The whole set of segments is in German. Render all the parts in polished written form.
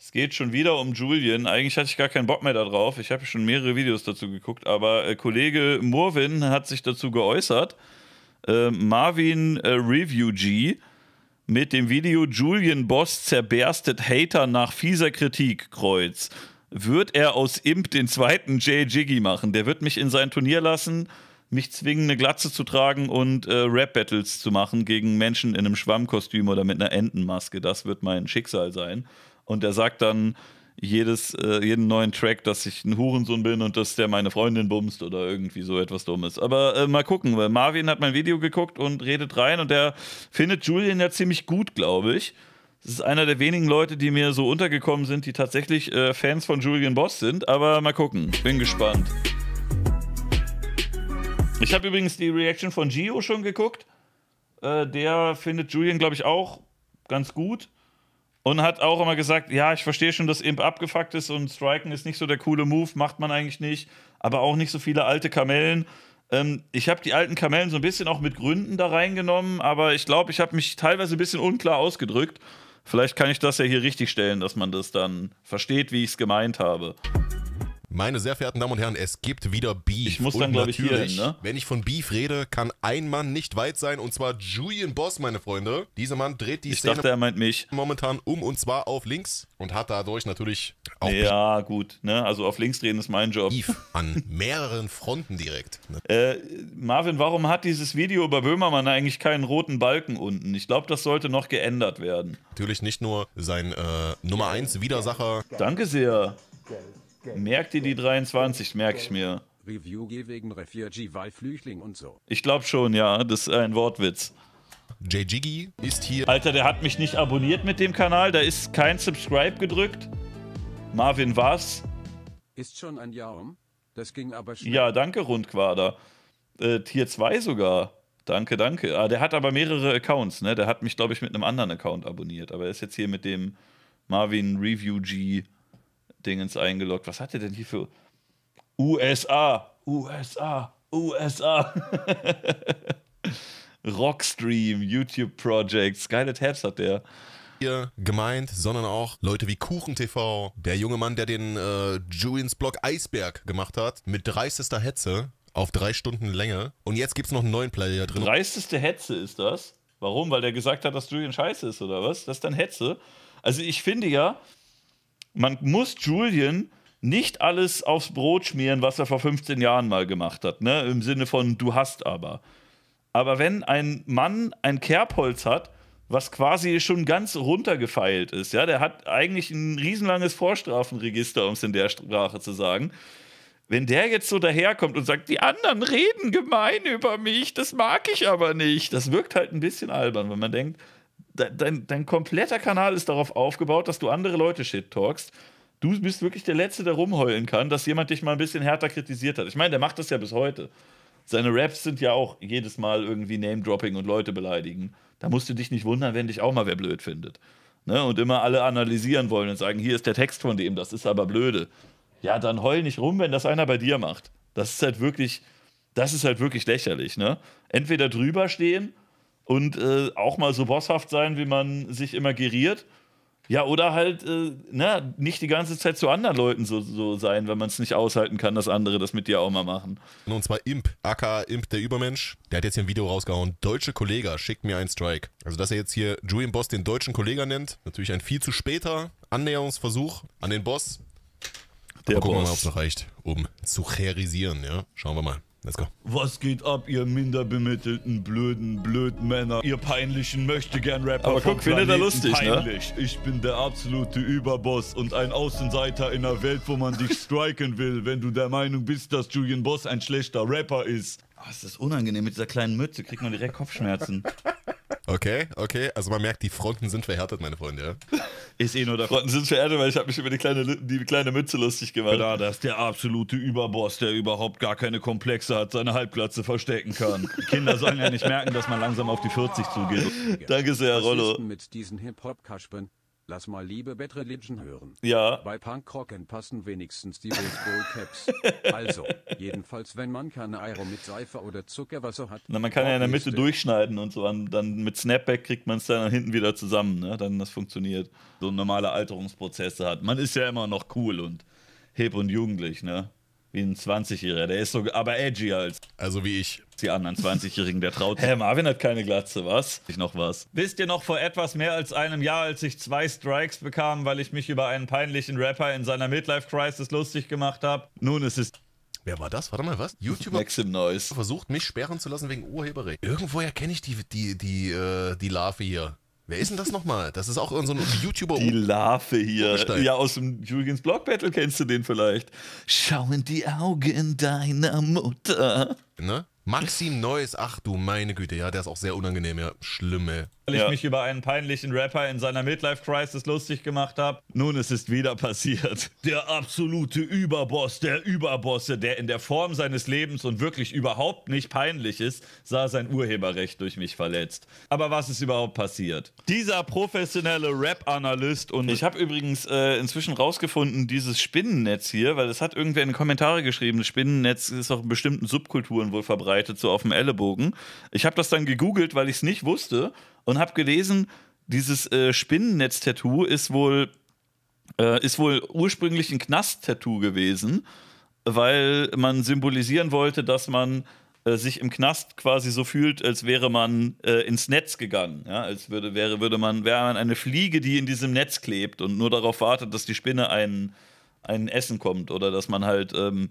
Es geht schon wieder um Julian. Eigentlich hatte ich gar keinen Bock mehr darauf. Ich habe schon mehrere Videos dazu geguckt, aber Kollege Murwin hat sich dazu geäußert. Marvin Review G mit dem Video Julian Boss zerberstet Hater nach fieser Kritik, Kreuz. Wird er aus Imp den zweiten Jay Jiggy machen? Der wird mich in sein Turnier lassen, mich zwingen, eine Glatze zu tragen und Rap-Battles zu machen gegen Menschen in einem Schwammkostüm oder mit einer Entenmaske. Das wird mein Schicksal sein. Und er sagt dann jeden neuen Track, dass ich ein Hurensohn bin und dass der meine Freundin bumst oder irgendwie so etwas Dummes. Aber mal gucken, weil Marvin hat mein Video geguckt und redet rein und der findet Julian ja ziemlich gut, glaube ich. Das ist einer der wenigen Leute, die mir so untergekommen sind, die tatsächlich Fans von Julian Boss sind. Aber mal gucken, bin gespannt. Ich habe übrigens die Reaction von Gio schon geguckt. Der findet Julian, glaube ich, auch ganz gut. Und hat auch immer gesagt, ja, ich verstehe schon, dass Imp abgefuckt ist und Striken ist nicht so der coole Move, macht man eigentlich nicht. Aber auch nicht so viele alte Kamellen. Ich habe die alten Kamellen so ein bisschen auch mit Gründen da reingenommen, aber ich glaube, ich habe mich teilweise ein bisschen unklar ausgedrückt. Vielleicht kann ich das ja hier richtig stellen, dass man das dann versteht, wie ich es gemeint habe. Meine sehr verehrten Damen und Herren, es gibt wieder Beef. Ich muss dann, glaube ich, hier hin, ne? Wenn ich von Beef rede, kann ein Mann nicht weit sein, und zwar Julian Boss, meine Freunde. Dieser Mann dreht die Szene dachte, er meint mich. Momentan um, und zwar auf links, und hat dadurch natürlich auch ja, gut, ne? Also auf links drehen ist mein Job. Beef an mehreren Fronten direkt. Ne? Marvin, warum hat dieses Video über Böhmermann eigentlich keinen roten Balken unten? Ich glaube, das sollte noch geändert werden. Natürlich nicht nur sein Nummer 1 Widersacher. Danke sehr. Merkt ihr die 23, merke ich mir. Review wegen Refugee, weil Flüchtling und so. Ich glaube schon, ja, das ist ein Wortwitz. Jay Jiggy ist hier. Alter, der hat mich nicht abonniert mit dem Kanal, da ist kein Subscribe gedrückt. Marvin, was? Ist schon ein Jahr um? Das ging aber schnell. Ja, danke, Rundquader. Tier 2 sogar. Danke, danke. Der hat aber mehrere Accounts, ne? Der hat mich, glaube ich, mit einem anderen Account abonniert. Aber er ist jetzt hier mit dem Marvin Review G Dingens eingeloggt. Was hat er denn hier für USA? Rockstream, YouTube Projects, geile Tabs hat der. Hier gemeint, sondern auch Leute wie KuchenTV, der junge Mann, der den Julians Blog Eisberg gemacht hat, mit dreistester Hetze auf 3 Stunden Länge. Und jetzt gibt es noch einen neuen Player drin. Dreisteste Hetze ist das? Warum? Weil der gesagt hat, dass Julian scheiße ist, oder was? Das ist dann Hetze? Also ich finde ja, man muss Julian nicht alles aufs Brot schmieren, was er vor 15 Jahren mal gemacht hat, ne? Im Sinne von, du hast aber. Aber wenn ein Mann ein Kerbholz hat, was quasi schon ganz runtergefeilt ist, ja, der hat eigentlich ein riesenlanges Vorstrafenregister, um es in der Sprache zu sagen. Wenn der jetzt so daherkommt und sagt, die anderen reden gemein über mich, das mag ich aber nicht, das wirkt halt ein bisschen albern, wenn man denkt, dein kompletter Kanal ist darauf aufgebaut, dass du andere Leute shit-talkst. Du bist wirklich der Letzte, der rumheulen kann, dass jemand dich mal ein bisschen härter kritisiert hat. Ich meine, der macht das ja bis heute. Seine Raps sind ja auch jedes Mal irgendwie Name-Dropping und Leute beleidigen. Da musst du dich nicht wundern, wenn dich auch mal wer blöd findet. Ne? Und immer alle analysieren wollen und sagen, hier ist der Text von dem, das ist aber blöde. Ja, dann heul nicht rum, wenn das einer bei dir macht. Das ist halt wirklich lächerlich. Ne? Entweder drüber stehen und auch mal so bosshaft sein, wie man sich immer geriert. Ja, oder halt nicht die ganze Zeit zu anderen Leuten so sein, wenn man es nicht aushalten kann, dass andere das mit dir auch mal machen. Und zwar Imp, aka Imp der Übermensch. Der hat jetzt hier ein Video rausgehauen. Deutsche Kollega schickt mir einen Strike. Also, dass er jetzt hier Julian Boss den deutschen Kollega nennt, natürlich ein viel zu später Annäherungsversuch an den Boss. Aber gucken wir mal, ob es noch reicht, um zu cherisieren, ja? Schauen wir mal. Let's go. Was geht ab, ihr minderbemittelten, blöden Männer, ihr peinlichen Möchtegern-Rapper. Aber guck, findet er lustig, peinlich. Ne? Ich bin der absolute Überboss und ein Außenseiter in einer Welt, wo man dich striken will, wenn du der Meinung bist, dass Julian Boss ein schlechter Rapper ist. Oh, ist das unangenehm mit dieser kleinen Mütze, kriegt man direkt Kopfschmerzen. Okay, also man merkt, die Fronten sind verhärtet, meine Freunde, ja? Ist eh nur der Fronten sind verhärtet, weil ich habe mich über die kleine Mütze lustig gemacht. Ja, das ist der absolute Überboss, der überhaupt gar keine Komplexe hat, seine Halbglatze verstecken kann. Kinder sollen ja nicht merken, dass man langsam auf die 40 zugeht. Danke sehr, Rollo. Mit diesen Hip-Hop-Kaspern. Lass mal liebe Bad Religion hören. Ja. Bei Punkrocken passen wenigstens die Baseball-Caps. Also, jedenfalls wenn man keine Eier mit Seife oder Zuckerwasser hat. Na, man kann ja in der Mitte durchschneiden und so. Dann mit Snapback kriegt man es dann hinten wieder zusammen, ne? Dann das funktioniert. So normale Alterungsprozesse hat. Man ist ja immer noch cool und hip und jugendlich, ne? Wie ein 20-Jähriger. Der ist so aber edgier als Also wie ich. die anderen 20-Jährigen, der traut. Hä, Marvin hat keine Glatze, was? Ich noch was. Wisst ihr noch vor etwas mehr als einem Jahr, als ich 2 Strikes bekam, weil ich mich über einen peinlichen Rapper in seiner Midlife-Crisis lustig gemacht habe? Nun, es ist Wer war das? Warte mal, was? YouTuber Maxim Noise. versucht, mich sperren zu lassen wegen Urheberrecht. Irgendwoher kenne ich die Larve hier. Wer ist denn das nochmal? Das ist auch so ein YouTuber. Die Larve hier. Urgestein. Ja, aus dem Julians Blog Battle kennst du den vielleicht. Schau in die Augen deiner Mutter. Ne? Maxim Neuss, ach du meine Güte, ja, der ist auch sehr unangenehm, ja. Schlimm, ey. Weil ich mich über einen peinlichen Rapper in seiner Midlife-Crisis lustig gemacht habe. Nun, es ist wieder passiert. Der absolute Überboss der Überbosse, der in der Form seines Lebens und wirklich überhaupt nicht peinlich ist, sah sein Urheberrecht durch mich verletzt. Aber was ist überhaupt passiert? Dieser professionelle Rap-Analyst und ich habe übrigens inzwischen rausgefunden, dieses Spinnennetz hier, weil das hat irgendwer in die Kommentare geschrieben, das Spinnennetz ist auch in bestimmten Subkulturen wohl verbreitet, so auf dem Ellenbogen. Ich habe das dann gegoogelt, weil ich es nicht wusste. Und habe gelesen, dieses Spinnennetz-Tattoo ist wohl ursprünglich ein Knast-Tattoo gewesen, weil man symbolisieren wollte, dass man sich im Knast quasi so fühlt, als wäre man ins Netz gegangen. Ja? Als wäre man eine Fliege, die in diesem Netz klebt und nur darauf wartet, dass die Spinne einen essen kommt. Oder dass man halt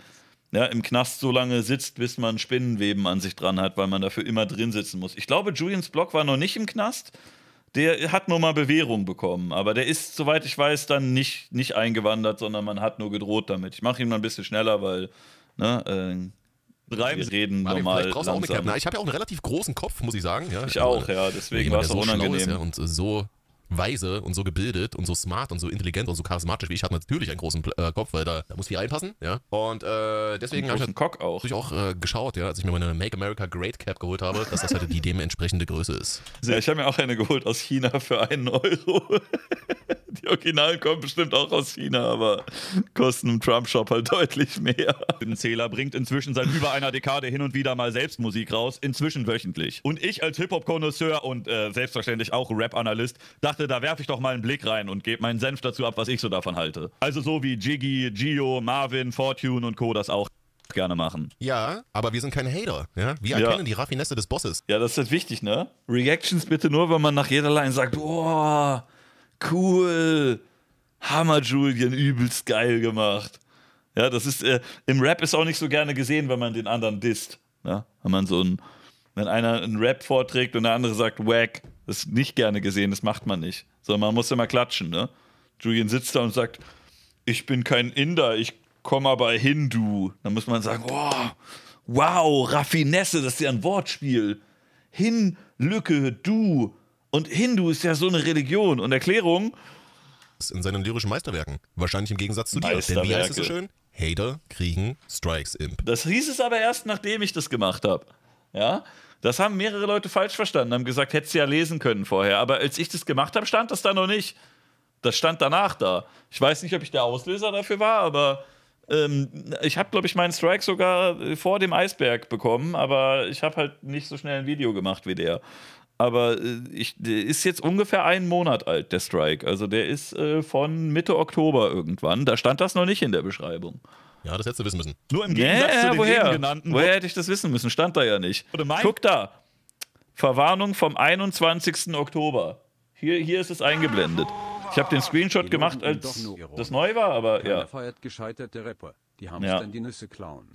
im Knast so lange sitzt, bis man Spinnenweben an sich dran hat, weil man dafür immer drin sitzen muss. Ich glaube, Julians Blog war noch nicht im Knast. Der hat nur mal Bewährung bekommen. Aber der ist, soweit ich weiß, dann nicht eingewandert, sondern man hat nur gedroht damit. Ich mache ihn mal ein bisschen schneller, weil wir reden Marvin, normal vielleicht brauchst du auch eine Cap. langsam. Na, ich habe ja auch einen relativ großen Kopf, muss ich sagen. Ja. Ich auch, ja. Deswegen war es auch so schlau unangenehm. ist, ja, und so weise und so gebildet und so smart und so intelligent und so charismatisch wie ich, hat natürlich einen großen Kopf, weil da muss viel reinpassen, ja. Und deswegen habe ich Großen Cock auch. natürlich auch geschaut, ja, als ich mir meine Make America Great Cap geholt habe, dass das halt die dementsprechende Größe ist. Ja, ich habe mir auch eine geholt aus China für 1 Euro. Die Originalen kommen bestimmt auch aus China, aber kosten im Trump-Shop halt deutlich mehr. Zähler bringt inzwischen seit über einer Dekade hin und wieder mal selbst Musik raus, inzwischen wöchentlich. Und ich als Hip-Hop-Konnoisseur und selbstverständlich auch Rap-Analyst dachte, da werfe ich doch mal einen Blick rein und gebe meinen Senf dazu ab, was ich so davon halte. Also so wie Jiggy, Gio, Marvin, Fortune und Co. das auch gerne machen. Ja, aber wir sind keine Hater, ja. Wir erkennen die Raffinesse des Bosses. Ja, das ist halt wichtig, ne? Reactions bitte nur, wenn man nach jeder Line sagt, oh, cool, Hammer Julian, übelst geil gemacht. Ja, das ist, im Rap ist auch nicht so gerne gesehen, wenn man den anderen disst. Ja? Wenn einer einen Rap vorträgt und der andere sagt, wack, das ist nicht gerne gesehen, das macht man nicht. Sondern man muss immer klatschen, ne? Julian sitzt da und sagt, ich bin kein Inder, ich komme aber Hindu. Dann muss man sagen, oh, wow, Raffinesse, das ist ja ein Wortspiel. Lücke, du. Und Hindu ist ja so eine Religion. Und Erklärung? In seinen lyrischen Meisterwerken. Wahrscheinlich im Gegensatz zu dir. Denn wie heißt es so schön? Hater kriegen Strikes, Imp. Das hieß es aber erst, nachdem ich das gemacht habe. Ja? Das haben mehrere Leute falsch verstanden, haben gesagt, hättest du ja lesen können vorher. Aber als ich das gemacht habe, stand das da noch nicht. Das stand danach da. Ich weiß nicht, ob ich der Auslöser dafür war, aber ich habe, glaube ich, meinen Strike sogar vor dem Eisberg bekommen, aber ich habe halt nicht so schnell ein Video gemacht wie der. Aber der ist jetzt ungefähr 1 Monat alt, der Strike. Also der ist von Mitte Oktober irgendwann. Da stand das noch nicht in der Beschreibung. Ja, das hättest du wissen müssen. Nur im Gegensatz zu den eben genannten. Woher hätte ich das wissen müssen? Stand da ja nicht. Guck da. Verwarnung vom 21. Oktober. Hier ist es eingeblendet. Ich habe den Screenshot gemacht, als das neu war, aber Keiner ja. feiert gescheiterte Rapper. Die haben Ja. dann die Nüsse klauen.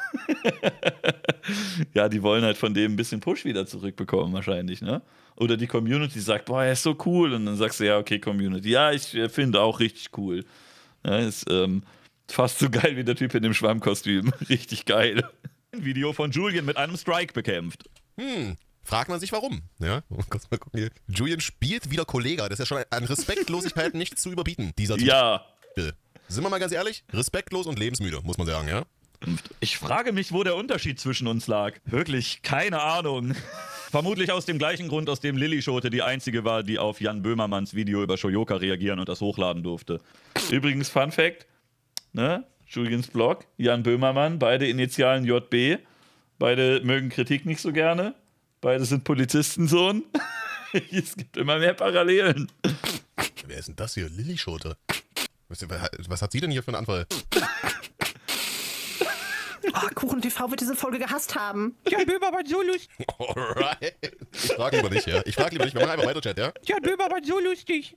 Ja, die wollen halt von dem ein bisschen Push wieder zurückbekommen wahrscheinlich, ne? Oder die Community sagt, boah, er ist so cool. Und dann sagst du, ja, okay, Community. Ja, ich finde auch richtig cool. Ja, ist fast so geil wie der Typ in dem Schwammkostüm. Richtig geil. Ein Video von Julian mit einem Strike bekämpft. Fragt man sich warum. Ja, kurz mal gucken hier. Julian spielt wieder Kollega. Das ist ja schon an Respektlosigkeit nicht zu überbieten, dieser Typ. Ja. Sind wir mal ganz ehrlich? Respektlos und lebensmüde, muss man sagen, ja? Ich frage mich, wo der Unterschied zwischen uns lag. Wirklich, keine Ahnung. Vermutlich aus dem gleichen Grund, aus dem Lilly Schote die einzige war, die auf Jan Böhmermanns Video über Shoyoka reagieren und das hochladen durfte. Übrigens, Fun Fact, ne? Juliens Blog, Jan Böhmermann, beide Initialen JB, beide mögen Kritik nicht so gerne, beide sind Polizistensohn. Es gibt immer mehr Parallelen. Wer ist denn das hier? Lilly Schote. Was hat sie denn hier für einen Anfall? Oh, Kuchen TV wird diese Folge gehasst haben. Jan Böhmermann so lustig. Alright. Ich frage lieber nicht, ja. Ich frage lieber nicht. Wir machen einfach weiter, Chat, ja? Jan Böhmermann so lustig.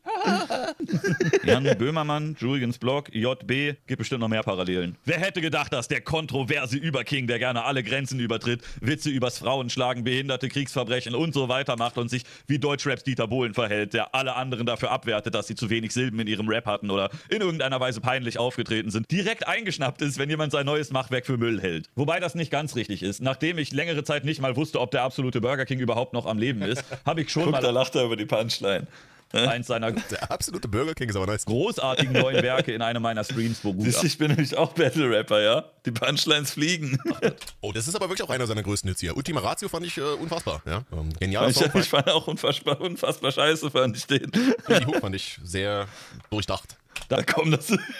Jan Böhmermann, Juliens Blog, JB, gibt bestimmt noch mehr Parallelen. Wer hätte gedacht, dass der kontroverse Überking, der gerne alle Grenzen übertritt, Witze übers Frauenschlagen, Behinderte, Kriegsverbrechen und so weiter macht und sich wie Deutschraps Dieter Bohlen verhält, der alle anderen dafür abwertet, dass sie zu wenig Silben in ihrem Rap hatten oder in irgendeiner Weise peinlich aufgetreten sind, direkt eingeschnappt ist, wenn jemand sein neues Machwerk für Müll hält. Wobei das nicht ganz richtig ist. Nachdem ich längere Zeit nicht mal wusste, ob der absolute Burger King überhaupt noch am Leben ist, habe ich schon Guck, mal da lacht er über die Punchline. eins seiner Der absolute Burger King ist aber nice. großartigen neuen Werke in einem meiner Streams Siehst du, ich bin nämlich auch Battle-Rapper, ja? Die Punchlines fliegen. Oh, das ist aber wirklich auch einer seiner größten Hits hier. Ultima Ratio fand ich unfassbar, ja. Genialer Song. Ich fand auch unfassbar scheiße, fand ich den. Die Hook fand ich sehr durchdacht. Da komm,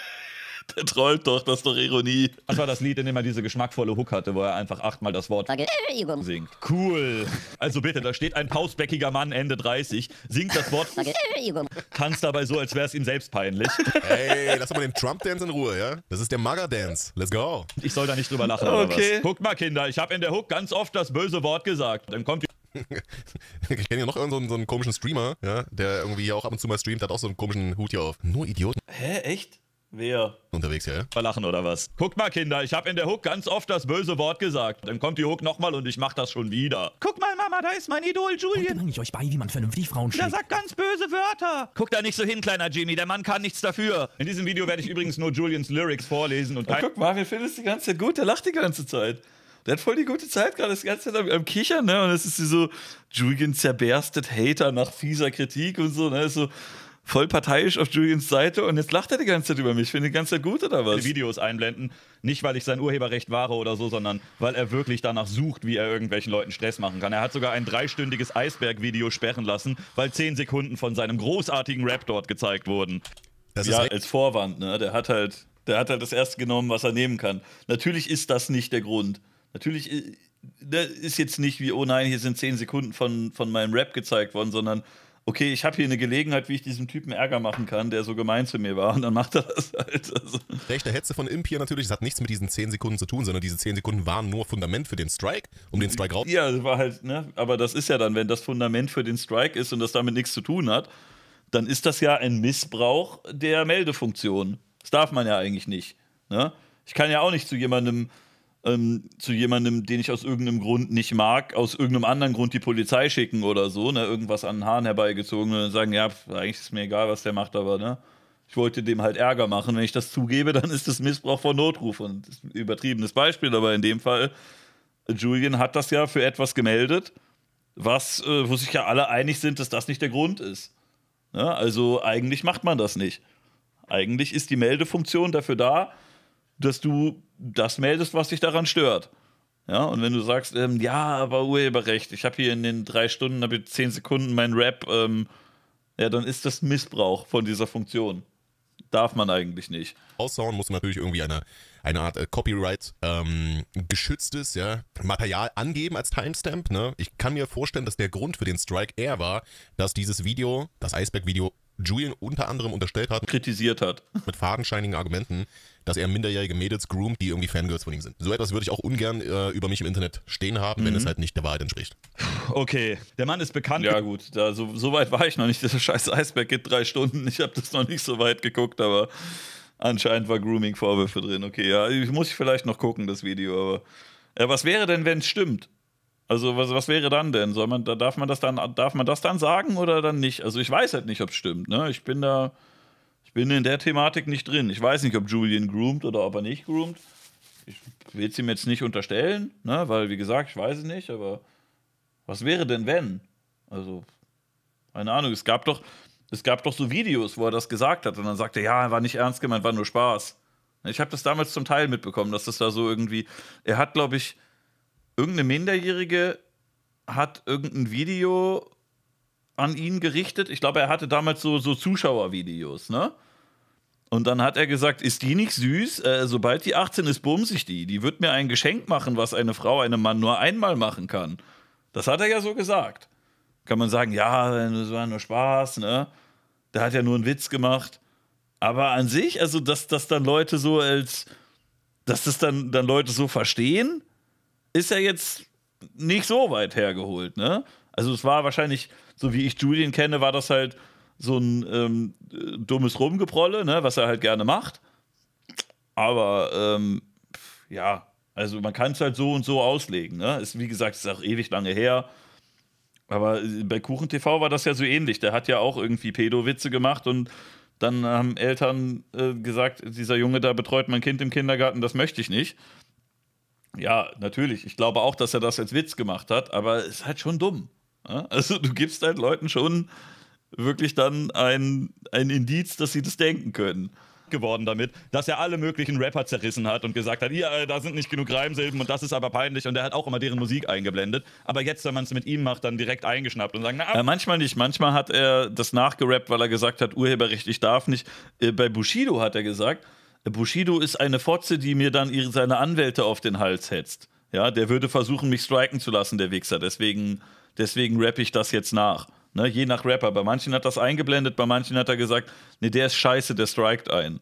der trollt doch, das ist doch Ironie. Das war das Lied, in dem er diese geschmackvolle Hook hatte, wo er einfach 8-mal das Wort singt. Cool. Also bitte, da steht ein pausbäckiger Mann, Ende 30, singt das Wort, tanzt dabei so, als wäre es ihm selbst peinlich. Ey, lass doch mal den Trump-Dance in Ruhe, ja? Das ist der Maga-Dance. Let's go. Ich soll da nicht drüber lachen, oder was? Guckt mal, Kinder, ich habe in der Hook ganz oft das böse Wort gesagt. Dann kommt die Ich kenne ja noch irgendeinen so einen komischen Streamer, ja, der irgendwie hier auch ab und zu mal streamt, hat auch so einen komischen Hut hier auf. Nur Idioten Hä, echt? Wer? unterwegs, ja? Lachen oder was? Guckt mal, Kinder, ich habe in der Hook ganz oft das böse Wort gesagt. Dann kommt die Hook nochmal und ich mach das schon wieder. Guck mal, Mama, da ist mein Idol Julian. Bringe ich euch bei, wie man vernünftig Frauen Der schlägt. sagt ganz böse Wörter. Guck da nicht so hin, kleiner Jimmy, der Mann kann nichts dafür. In diesem Video werde ich übrigens nur Julians Lyrics vorlesen und Oh, guck, Marvin findet es die ganze Zeit gut, der lacht die ganze Zeit. Der hat voll die gute Zeit gerade, das ganze Zeit am Kichern, ne? Und es ist so, Julian zerberstet Hater nach fieser Kritik und so, ne? Ist so voll parteiisch auf Julians Seite und jetzt lacht er die ganze Zeit über mich. Finde ich die ganze Zeit gut, oder was? Videos einblenden. Nicht, weil ich sein Urheberrecht wahre oder so, sondern weil er wirklich danach sucht, wie er irgendwelchen Leuten Stress machen kann. Er hat sogar ein 3-stündiges Eisberg-Video sperren lassen, weil 10 Sekunden von seinem großartigen Rap dort gezeigt wurden. Das Ja, ist als Vorwand, ne? Der hat halt das erste genommen, was er nehmen kann. Natürlich ist das nicht der Grund. Natürlich ist jetzt nicht wie, oh nein, hier sind 10 Sekunden von meinem Rap gezeigt worden, sondern okay, ich habe hier eine Gelegenheit, wie ich diesem Typen Ärger machen kann, der so gemein zu mir war. Und dann macht er das halt. Also. rechte Hetze von Imp hier natürlich. Das hat nichts mit diesen 10 Sekunden zu tun, sondern diese 10 Sekunden waren nur Fundament für den Strike, um den Strike raus. Ja, das war halt, ne? Aber das ist ja dann, wenn das Fundament für den Strike ist und das damit nichts zu tun hat, dann ist das ja ein Missbrauch der Meldefunktion. Das darf man ja eigentlich nicht. Ne? Ich kann ja auch nicht zu jemandem, den ich aus irgendeinem Grund nicht mag, aus irgendeinem anderen Grund die Polizei schicken oder so, ne, irgendwas an den Haaren herbeigezogen und dann sagen, ja, eigentlich ist mir egal, was der macht, aber ne, ich wollte dem halt Ärger machen. Wenn ich das zugebe, dann ist das Missbrauch von Notruf und das ist ein übertriebenes Beispiel, aber in dem Fall, Julian hat das ja für etwas gemeldet, wo sich ja alle einig sind, dass das nicht der Grund ist. Ne? Also eigentlich macht man das nicht. Eigentlich ist die Meldefunktion dafür da, dass du das meldest, was dich daran stört. Ja, und wenn du sagst, ja, aber Urheberrecht, ich habe hier in den 3 Stunden, habe ich 10 Sekunden mein Rap, ja, dann ist das Missbrauch von dieser Funktion. Darf man eigentlich nicht. Raushauen muss man natürlich irgendwie eine Art Copyright geschütztes, ja, Material angeben als Timestamp. Ne? Ich kann mir vorstellen, dass der Grund für den Strike eher war, dass dieses Video, das Eisberg-Video, Julian unter anderem unterstellt hat, Kritisiert hat. mit fadenscheinigen Argumenten, dass er minderjährige Mädels groomt, die irgendwie Fangirls von ihm sind. So etwas würde ich auch ungern über mich im Internet stehen haben, wenn es halt nicht der Wahrheit entspricht. Okay, der Mann ist bekannt. Ja gut, so weit war ich noch nicht. Das scheiß Eisberg geht 3 Stunden. Ich habe das noch nicht so weit geguckt, aber anscheinend war Grooming-Vorwürfe drin. Okay, ja, muss ich vielleicht noch gucken, das Video. Aber was wäre denn, wenn es stimmt? Also was wäre dann denn? Darf man das dann sagen oder dann nicht? Also ich weiß halt nicht, ob es stimmt. Ne? Ich bin in der Thematik nicht drin. Ich weiß nicht, ob Julian groomt oder ob er nicht groomt. Ich will es ihm jetzt nicht unterstellen, ne? Weil wie gesagt, ich weiß es nicht. Aber was wäre denn, wenn? Also keine Ahnung. Es gab doch so Videos, wo er das gesagt hat und dann sagte er, ja, war nicht ernst gemeint, war nur Spaß. Ich habe das damals zum Teil mitbekommen, dass das da so irgendwie. Er hat, glaube ich, irgendeine Minderjährige hat irgendein Video an ihn gerichtet. Ich glaube, er hatte damals so Zuschauervideos, ne? Und dann hat er gesagt, ist die nicht süß? Sobald die 18 ist, bumse ich die. Die wird mir ein Geschenk machen, was eine Frau einem Mann nur einmal machen kann. Das hat er ja so gesagt. Kann man sagen, ja, das war nur Spaß, ne? Der hat ja nur einen Witz gemacht. Aber an sich, also, dass das dann Leute so dass das dann Leute so verstehen, ist ja jetzt nicht so weit hergeholt, ne? Also, es war wahrscheinlich, so wie ich Julian kenne, war das halt so ein dummes Rumgeprolle, ne, was er halt gerne macht. Aber ja, also man kann es halt so und so auslegen. Ne? Ist, wie gesagt, ist auch ewig lange her. Aber bei KuchenTV war das ja so ähnlich. Der hat ja auch irgendwie Pedo-Witze gemacht und dann haben Eltern gesagt, dieser Junge da betreut mein Kind im Kindergarten, das möchte ich nicht. Ja, natürlich. Ich glaube auch, dass er das als Witz gemacht hat, aber es ist halt schon dumm. Ja? Also du gibst halt Leuten schon wirklich dann ein Indiz, dass sie das denken können. Geworden damit, dass er alle möglichen Rapper zerrissen hat und gesagt hat, hier, da sind nicht genug Reimsilben und das ist aber peinlich und er hat auch immer deren Musik eingeblendet. Aber jetzt, wenn man es mit ihm macht, dann direkt eingeschnappt und sagen, na, manchmal nicht. Manchmal hat er das nachgerappt, weil er gesagt hat, Urheberrecht, ich darf nicht. Bei Bushido hat er gesagt, Bushido ist eine Fotze, die mir dann seine Anwälte auf den Hals hetzt. Ja, der würde versuchen, mich striken zu lassen, der Wichser. Deswegen rappe ich das jetzt nach. Ne, je nach Rapper. Bei manchen hat das eingeblendet, bei manchen hat er gesagt, nee, der ist scheiße, der strikt ein.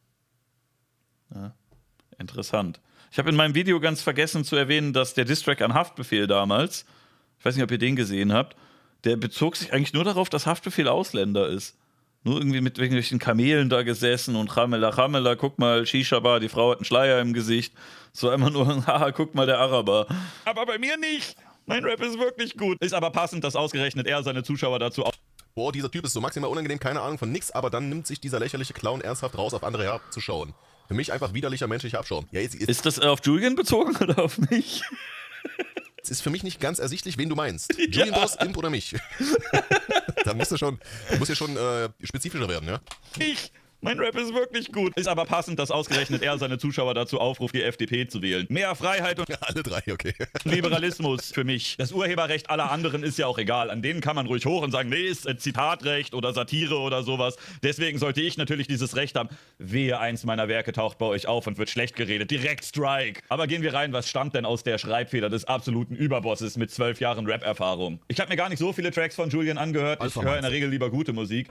Ja, interessant. Ich habe in meinem Video ganz vergessen zu erwähnen, dass der Distrack an Haftbefehl damals, ich weiß nicht, ob ihr den gesehen habt, der bezog sich eigentlich nur darauf, dass Haftbefehl Ausländer ist. Nur irgendwie mit irgendwelchen Kamelen da gesessen und Chamela, guck mal, Shisha-Bar, die Frau hat einen Schleier im Gesicht. So immer nur, haha, guck mal, der Araber. aber bei mir nicht. Mein Rap ist wirklich gut. Ist aber passend, dass ausgerechnet er seine Zuschauer dazu Boah, dieser Typ ist so maximal unangenehm, keine Ahnung von nix, aber dann nimmt sich dieser lächerliche Clown ernsthaft raus, auf andere herabzuschauen. Für mich einfach widerlicher menschlicher Abschaum. Ja, ist das auf Julian bezogen oder auf mich? Es ist für mich nicht ganz ersichtlich, wen du meinst. Julian Boss, Imp oder mich? Da musst du schon spezifischer werden, ja? Mein Rap ist wirklich gut. Ist aber passend, dass ausgerechnet er seine Zuschauer dazu aufruft, die FDP zu wählen. Mehr Freiheit und Alle drei, okay. Liberalismus für mich. Das Urheberrecht aller anderen ist ja auch egal. An denen kann man ruhig hoch und sagen, nee, ist Zitatrecht oder Satire oder sowas. Deswegen sollte ich natürlich dieses Recht haben. Wehe, eins meiner Werke taucht bei euch auf und wird schlecht geredet. Direkt Strike. Aber gehen wir rein, was stammt denn aus der Schreibfeder des absoluten Überbosses mit 12 Jahren Rap-Erfahrung? Ich habe mir gar nicht so viele Tracks von Julian angehört. Ich höre in der Regel lieber gute Musik.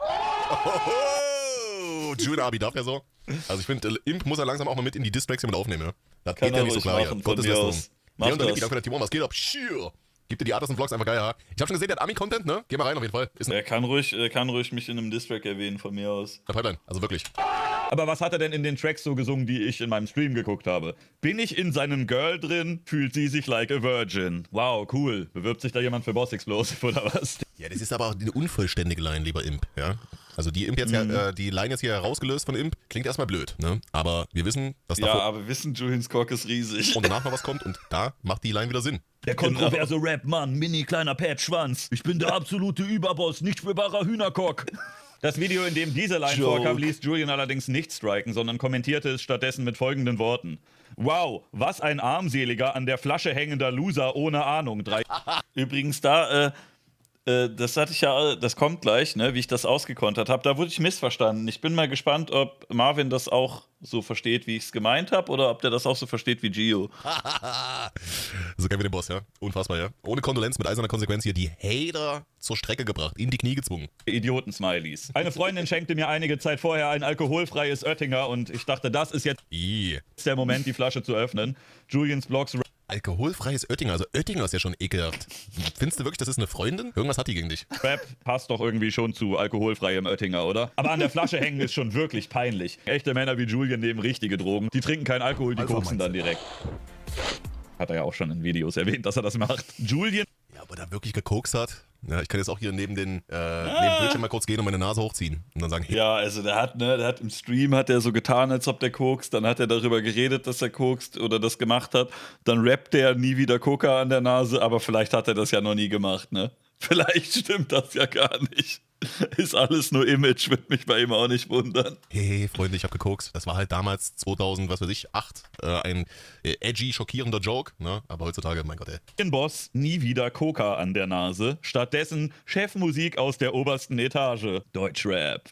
Julian Abi darf ja so. Also ich finde, Imp muss er langsam auch mal mit in die Distracks mit aufnehmen. Ja? Das Kann geht ja nicht so ruhig klar machen, hier. von Gottes mir Lästerung. aus. Ja, Mach und dann das. danke, Timon, was geht ab? Schier. Gib dir die Artists und Vlogs einfach geil, ja. Ich habe schon gesehen, der hat Ami-Content, ne? Geh mal rein auf jeden Fall. Ist Er kann ruhig mich in einem Distrack erwähnen, von mir aus. eine Pipeline, also wirklich. Aber was hat er denn in den Tracks so gesungen, die ich in meinem Stream geguckt habe? Bin ich in seinem Girl drin, fühlt sie sich like a virgin. Wow, cool. Bewirbt sich da jemand für Boss Explosive oder was? Ja, das ist aber auch eine unvollständige Line, lieber Imp, ja. Also die Imp jetzt die Line jetzt hier herausgelöst von Imp, klingt erstmal blöd, ne? Aber wir wissen, dass Ja, davor aber wir wissen, Julians Cock ist riesig. und danach noch was kommt und da macht die Line wieder Sinn. Der kontroverse Rap-Mann, mini kleiner Patchschwanz. Ich bin der absolute Überboss, nicht spürbarer Hühnerkock. Das Video, in dem diese Line Joke. vorkam, ließ Julian allerdings nicht striken, sondern kommentierte es stattdessen mit folgenden Worten. Wow, was ein armseliger, an der Flasche hängender Loser ohne Ahnung. Übrigens, das hatte ich ja, das kommt gleich, ne, wie ich das ausgekontert habe. Da wurde ich missverstanden. Ich bin mal gespannt, ob Marvin das auch so versteht, wie ich es gemeint habe, oder ob der das auch so versteht wie Gio. So kennen wir den Boss, ja. Unfassbar, ja. Ohne Kondolenz, mit eiserner Konsequenz hier die Hater zur Strecke gebracht, in die Knie gezwungen. Idioten-Smileys. Eine Freundin schenkte mir einige Zeit vorher ein alkoholfreies Oettinger und ich dachte, das ist jetzt der Moment, die Flasche zu öffnen. Julians Blogs Alkoholfreies Oettinger, also Oettinger ist ja schon ekelhaft. Findest du wirklich, das ist eine Freundin? Irgendwas hat die gegen dich. Rap passt doch irgendwie schon zu alkoholfreiem Oettinger, oder? Aber an der Flasche hängen ist schon wirklich peinlich. Echte Männer wie Julian nehmen richtige Drogen. Die trinken keinen Alkohol, die koksen dann direkt. Hat er ja auch schon in Videos erwähnt, dass er das macht. Julian. Ja, ob er da wirklich gekokst hat? Ja, ich kann jetzt auch hier neben den Bildschirm mal kurz gehen und meine Nase hochziehen. Und dann sagen, hey, Ja, also der hat im Stream hat er so getan, als ob der kokst, dann hat er darüber geredet, dass er kokst oder das gemacht hat, dann rappt er nie wieder Coca an der Nase, aber vielleicht hat er das ja noch nie gemacht, ne? Vielleicht stimmt das ja gar nicht. Ist alles nur Image, würde mich bei ihm auch nicht wundern. Hey, Freunde, ich hab gekokst. Das war halt damals 2000, was weiß ich, 8. Ein edgy, schockierender Joke, ne? Aber heutzutage, mein Gott, ey. Den Boss nie wieder Coca an der Nase. Stattdessen Chefmusik aus der obersten Etage. Deutschrap.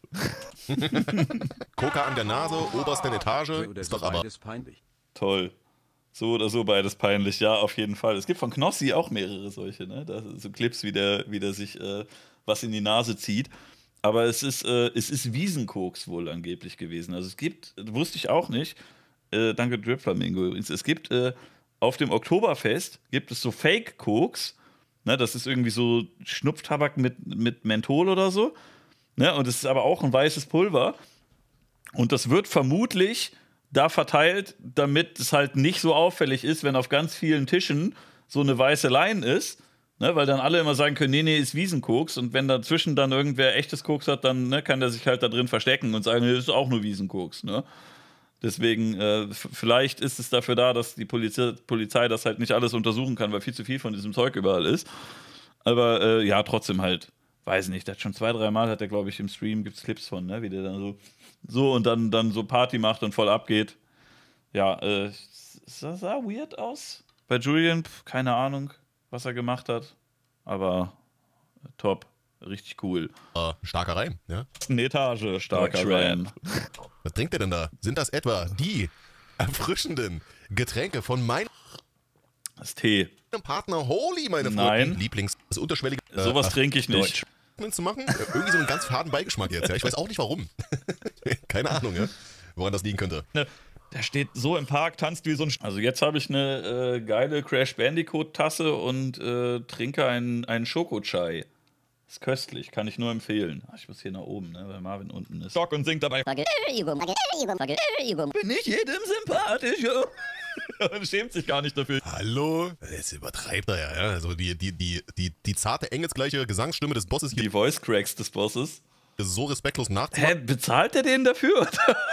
Coca an der Nase, obersten Etage, Oder ist so doch aber... beides peinlich. Toll. So oder so beides peinlich, ja, auf jeden Fall. Es gibt von Knossi auch mehrere solche, ne? Da, so Clips, wie der sich was in die Nase zieht. Aber es ist Wiesenkoks wohl angeblich gewesen. Also es gibt, wusste ich auch nicht, danke Drip Flamingo übrigens, es gibt auf dem Oktoberfest gibt es so Fake-Koks, ne? Das ist irgendwie so Schnupftabak mit Menthol oder so. Ne? Und es ist aber auch ein weißes Pulver. Und das wird vermutlich da verteilt, damit es halt nicht so auffällig ist, wenn auf ganz vielen Tischen so eine weiße Line ist, ne, weil dann alle immer sagen können, nee, ist Wiesenkoks, und wenn dazwischen dann irgendwer echtes Koks hat, dann ne, kann der sich halt da drin verstecken und sagen, nee, das ist auch nur Wiesenkoks, ne. Deswegen, vielleicht ist es dafür da, dass die Polizei das halt nicht alles untersuchen kann, weil viel zu viel von diesem Zeug überall ist. Aber ja, trotzdem halt, weiß nicht, das schon 2-3 Mal hat er, glaube ich, im Stream, gibt es Clips von, ne, wie der dann so und dann so Party macht und voll abgeht. Ja, sah weird aus. Bei Julian, keine Ahnung, was er gemacht hat. Aber top, richtig cool. Starker Reim, ja? Eine Etage. Starker Ram. Was trinkt ihr denn da? Sind das etwa die erfrischenden Getränke von meinem Das ist Tee. Partner Holy, meine Nein. Freunde? Lieblings... Das unterschwellige... Sowas trinke ich nicht. zu machen. Irgendwie so einen ganz faden Beigeschmack jetzt, ja. Ich weiß auch nicht warum. Keine Ahnung, ja. Woran das liegen könnte. Der steht so im Park, tanzt wie so ein... Also jetzt habe ich eine geile Crash Bandicoot Tasse und trinke einen Schokochai. Ist köstlich, kann ich nur empfehlen. Ach, ich muss hier nach oben, ne, weil Marvin unten ist. Stock und singt dabei. Bin ich jedem sympathisch, jo. Und schämt sich gar nicht dafür. Hallo? Jetzt übertreibt er ja. Also die zarte, engelsgleiche Gesangsstimme des Bosses hier Die Voice Cracks des Bosses. so respektlos nachzumachen. Hä, bezahlt er den dafür?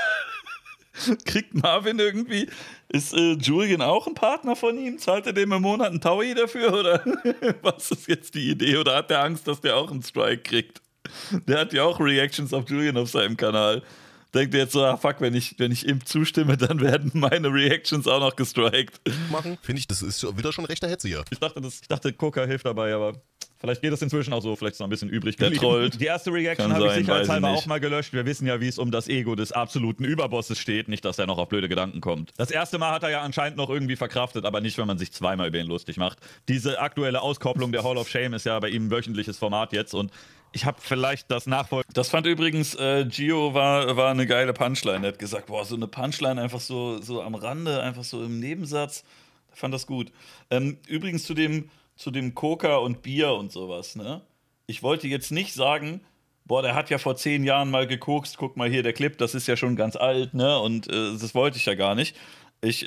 Kriegt Marvin irgendwie, ist Julian auch ein Partner von ihm? Zahlt er dem im Monat einen Taui dafür? Oder was ist jetzt die Idee? Oder hat der Angst, dass der auch einen Strike kriegt? Der hat ja auch Reactions auf Julian auf seinem Kanal. Denkt er jetzt so, ah fuck, wenn ich ihm zustimme, dann werden meine Reactions auch noch gestrikt. Machen, finde ich, das ist wieder schon rechter Hetze hier. Ich dachte, Coca hilft dabei, aber vielleicht geht es inzwischen auch so. Vielleicht ist noch ein bisschen übrig Der geblieben. trollt. Die erste Reaction Kann habe ich sein, sicherheitshalber weiß ich auch mal gelöscht. Wir wissen ja, wie es um das Ego des absoluten Überbosses steht. Nicht, dass er noch auf blöde Gedanken kommt. Das erste Mal hat er ja anscheinend noch irgendwie verkraftet, aber nicht, wenn man sich zweimal über ihn lustig macht. Diese aktuelle Auskopplung der Hall of Shame ist ja bei ihm ein wöchentliches Format jetzt, und ich habe vielleicht das Nachfolger. Das fand übrigens, Gio war eine geile Punchline. Er hat gesagt, boah, so eine Punchline einfach so am Rande, einfach so im Nebensatz. Ich fand das gut. Übrigens zu dem Coca und Bier und sowas, ne? Ich wollte jetzt nicht sagen, boah, der hat ja vor 10 Jahren mal gekokst, guck mal hier, der Clip, das ist ja schon ganz alt, ne? Und das wollte ich ja gar nicht. Ich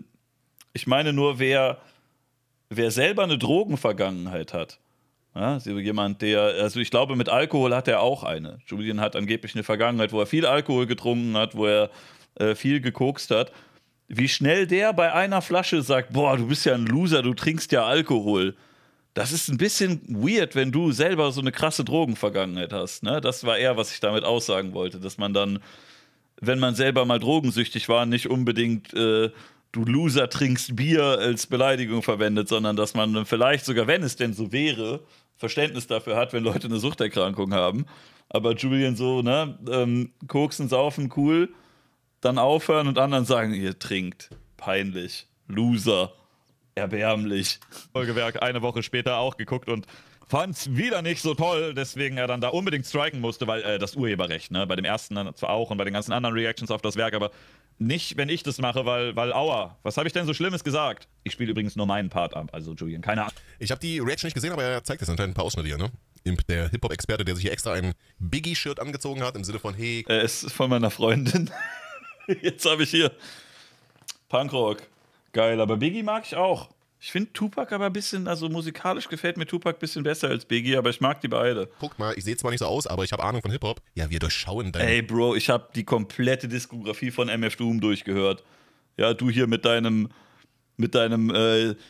meine nur, wer selber eine Drogenvergangenheit hat, ja, so jemand, also ich glaube, mit Alkohol hat er auch eine. Julian hat angeblich eine Vergangenheit, wo er viel Alkohol getrunken hat, wo er viel gekokst hat. Wie schnell der bei einer Flasche sagt, boah, du bist ja ein Loser, du trinkst ja Alkohol. Das ist ein bisschen weird, wenn du selber so eine krasse Drogenvergangenheit hast. Ne? Das war eher, was ich damit aussagen wollte, dass man dann, wenn man selber mal drogensüchtig war, nicht unbedingt du Loser trinkst Bier als Beleidigung verwendet, sondern dass man vielleicht sogar, wenn es denn so wäre, Verständnis dafür hat, wenn Leute eine Suchterkrankung haben. Aber Julian so, ne, koksen, saufen, cool, dann aufhören und anderen sagen, ihr trinkt, peinlich, Loser, erbärmlich. Folgewerk eine Woche später auch geguckt und fand's wieder nicht so toll, deswegen er dann da unbedingt striken musste, weil das Urheberrecht, ne, bei dem ersten dann zwar auch und bei den ganzen anderen Reactions auf das Werk, aber nicht, wenn ich das mache, weil aua, was habe ich denn so Schlimmes gesagt? Ich spiele übrigens nur meinen Part ab, also Julian, keine Ahnung. Ich habe die Reaction nicht gesehen, aber er zeigt jetzt anscheinend ein paar Ausschnitte hier, ne? Der Hip-Hop-Experte, der sich hier extra ein Biggie-Shirt angezogen hat, im Sinne von, hey... Es ist von meiner Freundin. Jetzt habe ich hier Punkrock. Geil, aber Biggie mag ich auch. Ich finde Tupac aber ein bisschen, also musikalisch gefällt mir Tupac ein bisschen besser als Biggie, aber ich mag die beide. Guck mal, ich sehe zwar nicht so aus, aber ich habe Ahnung von Hip-Hop. Ja, wir durchschauen dein... Ey, Bro, ich habe die komplette Diskografie von MF Doom durchgehört. Ja, du hier mit deinem